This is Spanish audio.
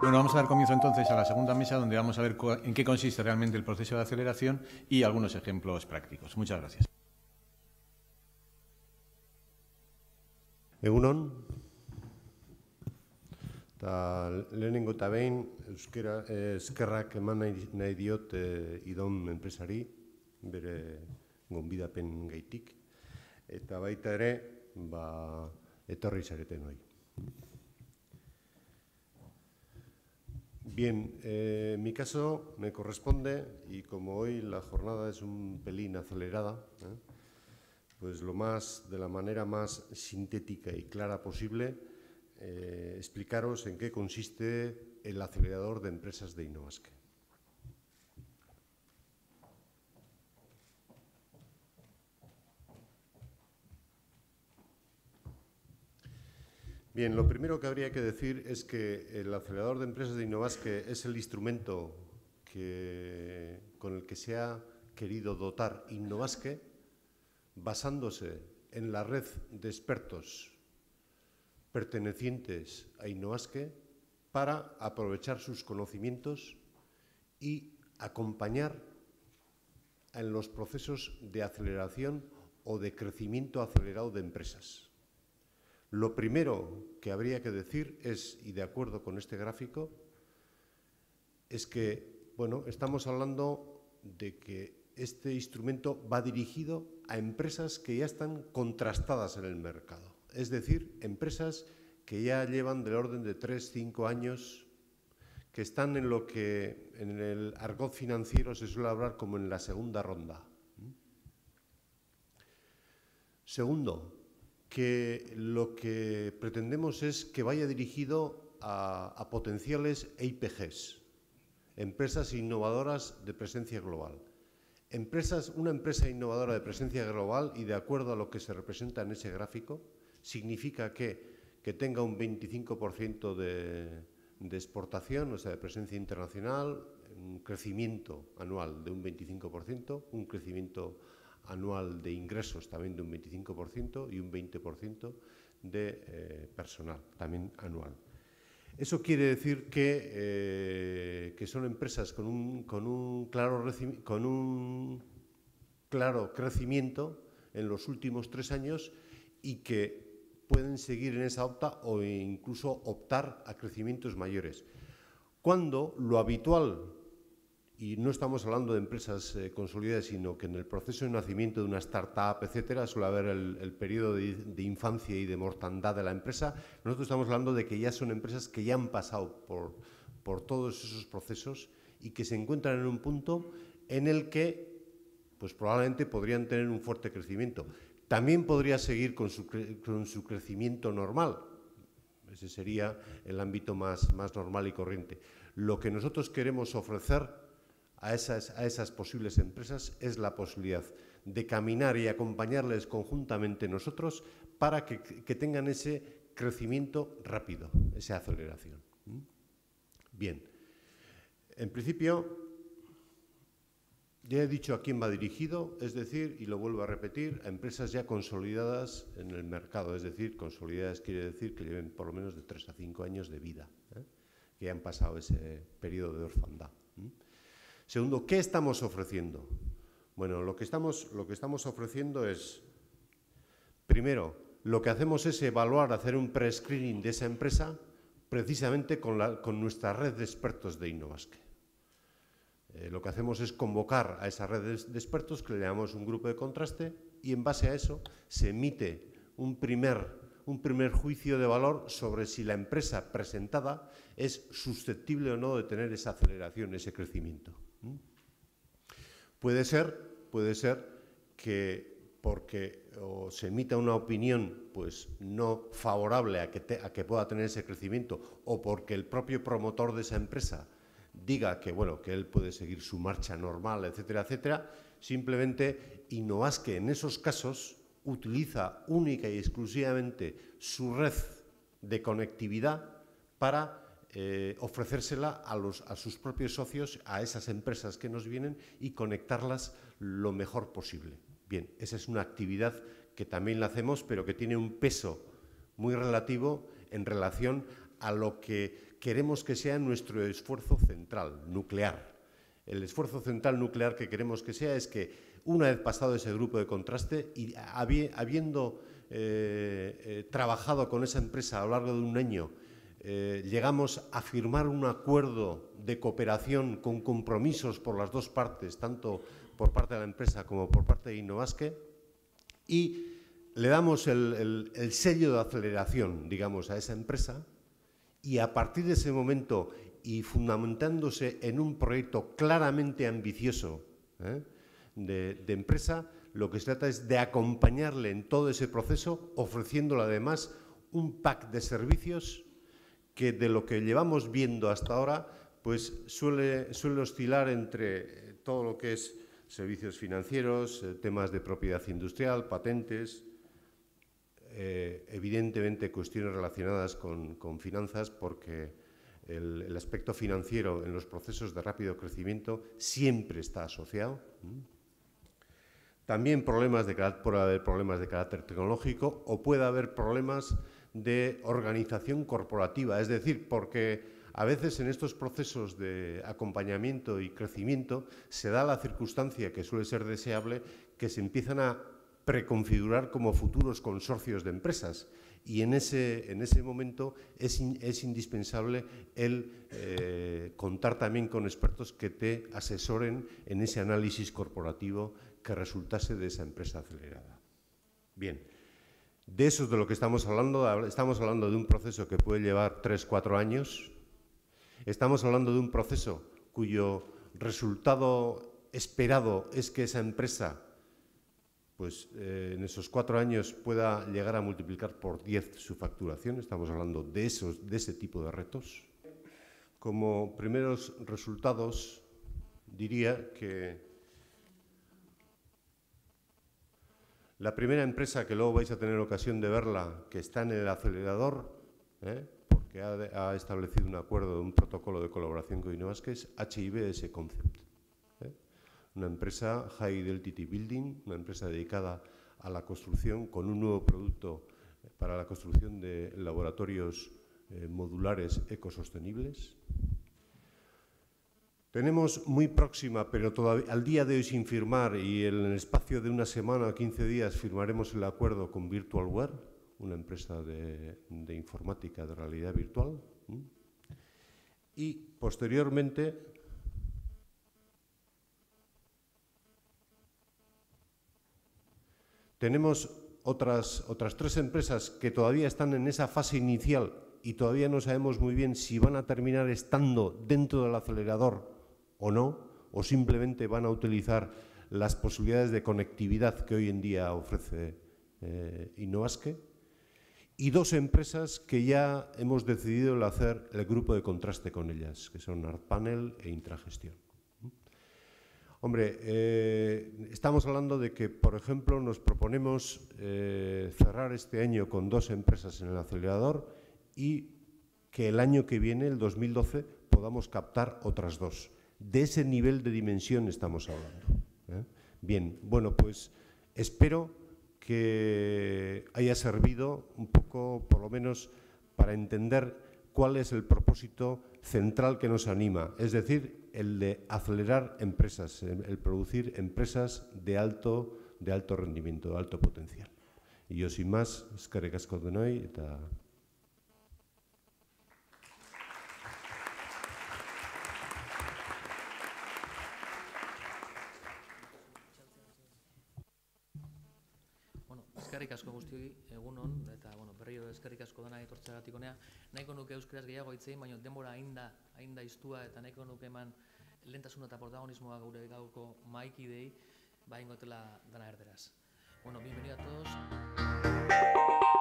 Bueno, vamos a dar comienzo entonces a la segunda mesa, donde vamos a ver en qué consiste realmente el proceso de aceleración y algunos ejemplos prácticos. Muchas gracias. Egunon, eta lehenengo eta behin eskerrak eman nahi diot idon enpresari, bere gonbidapen gaitik, eta baita ere, etorri zareten hori. Bien, en mi caso me corresponde, y como hoy la jornada es un pelín acelerada, pues de la manera más sintética y clara posible, explicaros en qué consiste el acelerador de empresas de Innovasque. Bien, lo primero que habría que decir es que el acelerador de empresas de Innovasque es el instrumento con el que se ha querido dotar Innovasque, basándose en la red de expertos pertenecientes a Innovasque para aprovechar sus conocimientos y acompañar en los procesos de aceleración o de crecimiento acelerado de empresas. Lo primero que habría que decir es, y de acuerdo con este gráfico, es que, bueno, estamos hablando de que este instrumento va dirigido a empresas que ya están contrastadas en el mercado. Es decir, empresas que ya llevan del orden de 3-5 años, que están en lo que en el argot financiero se suele hablar como en la segunda ronda. Segundo, que lo que pretendemos es que vaya dirigido a potenciales EIPGs, empresas innovadoras de presencia global. Una empresa innovadora de presencia global, y de acuerdo a lo que se representa en ese gráfico, significa que tenga un 25% de exportación, o sea, de presencia internacional, un crecimiento anual de un 25%, un crecimiento anual de ingresos también de un 25% y un 20% de personal también anual. Eso quiere decir que son empresas con un claro crecimiento en los últimos 3 años y que pueden seguir en esa opta o incluso optar a crecimientos mayores. Cuando lo habitual, y no estamos hablando de empresas consolidadas, sino que en el proceso de nacimiento de una startup, etcétera, suele haber el periodo de infancia y de mortandad de la empresa. Nosotros estamos hablando de que ya son empresas que ya han pasado por todos esos procesos y que se encuentran en un punto en el que pues probablemente podrían tener un fuerte crecimiento. También podría seguir con su crecimiento normal. Ese sería el ámbito más normal y corriente. Lo que nosotros queremos ofrecer a esas posibles empresas es la posibilidad de caminar y acompañarles conjuntamente nosotros para que tengan ese crecimiento rápido, esa aceleración. Bien, en principio ya he dicho a quién va dirigido, es decir, y lo vuelvo a repetir, a empresas ya consolidadas en el mercado, es decir, consolidadas quiere decir que lleven por lo menos de 3 a 5 años de vida, que han pasado ese periodo de orfandad. Segundo, ¿qué estamos ofreciendo? Bueno, lo que estamos ofreciendo es, primero, lo que hacemos es evaluar, hacer un pre-screening de esa empresa precisamente con nuestra red de expertos de Innovasque. Lo que hacemos es convocar a esa red de expertos, que le llamamos un grupo de contraste, y en base a eso se emite un primer juicio de valor sobre si la empresa presentada es susceptible o no de tener esa aceleración, ese crecimiento. Puede ser que porque se emita una opinión pues no favorable a que pueda tener ese crecimiento, o porque el propio promotor de esa empresa diga que, bueno, que él puede seguir su marcha normal, etcétera, etcétera. Simplemente Innovasque en esos casos utiliza única y exclusivamente su red de conectividad para ofrecérsela a sus propios socios, a esas empresas que nos vienen, y conectarlas lo mejor posible. Bien, esa es una actividad que también la hacemos, pero que tiene un peso muy relativo en relación a lo que queremos que sea nuestro esfuerzo central, nuclear. El esfuerzo central nuclear que queremos que sea es que, una vez pasado ese grupo de contraste y habiendo trabajado con esa empresa a lo largo de un año, llegamos a firmar un acuerdo de cooperación con compromisos por las dos partes, tanto por parte de la empresa como por parte de Innovasque, y le damos el sello de aceleración, digamos, a esa empresa, y a partir de ese momento, y fundamentándose en un proyecto claramente ambicioso de empresa, lo que se trata es de acompañarle en todo ese proceso, ofreciéndole además un pack de servicios que, de lo que llevamos viendo hasta ahora, pues suele oscilar entre todo lo que es servicios financieros, temas de propiedad industrial, patentes, evidentemente cuestiones relacionadas con finanzas, porque el aspecto financiero en los procesos de rápido crecimiento siempre está asociado. También puede haber problemas de carácter tecnológico o puede haber problemas de organización corporativa, es decir, porque a veces en estos procesos de acompañamiento y crecimiento se da la circunstancia, que suele ser deseable, que se empiezan a preconfigurar como futuros consorcios de empresas, y en ese momento es indispensable el contar también con expertos que te asesoren en ese análisis corporativo que resultase de esa empresa acelerada. Bien, de eso es de lo que estamos hablando. Estamos hablando de un proceso que puede llevar 3-4 años. Estamos hablando de un proceso cuyo resultado esperado es que esa empresa, pues en esos 4 años, pueda llegar a multiplicar por 10 su facturación. Estamos hablando de ese tipo de retos. Como primeros resultados, diría que la primera empresa, que luego vais a tener ocasión de verla, que está en el acelerador, porque ha establecido un acuerdo, un protocolo de colaboración con Innovasque, es HIBS Concept. Una empresa High Identity Building, una empresa dedicada a la construcción, con un nuevo producto para la construcción de laboratorios modulares ecosostenibles. Tenemos muy próxima, pero todavía al día de hoy sin firmar, y en el espacio de una semana o 15 días firmaremos el acuerdo con VirtualWare, una empresa de informática de realidad virtual. Y posteriormente tenemos otras 3 empresas que todavía están en esa fase inicial y todavía no sabemos muy bien si van a terminar estando dentro del acelerador o no, o simplemente van a utilizar las posibilidades de conectividad que hoy en día ofrece Innovasque, y 2 empresas que ya hemos decidido hacer el grupo de contraste con ellas, que son ArtPanel e Intragestión. Hombre, estamos hablando de que, por ejemplo, nos proponemos cerrar este año con 2 empresas en el acelerador y que el año que viene, el 2012, podamos captar otras 2. De ese nivel de dimensión estamos hablando. Bien, bueno, pues espero que haya servido un poco, por lo menos, para entender cuál es el propósito central que nos anima, es decir, el de acelerar empresas, el producir empresas de alto rendimiento, de alto potencial. Y yo, sin más, eskerrik asko denoi eta... Eskerrik asko guztioi, egunon, eta berriro eskerrik asko dena etortzeagatik honea. Nahiko nuke euskaraz gehiago hitz egin, baina denbora hain da iztua, eta nahiko nuke eman lehentasuna eta protagonismoa gure gaurko mahaikidei, ingotela dana erderaz. Bueno, bienvenido a todos.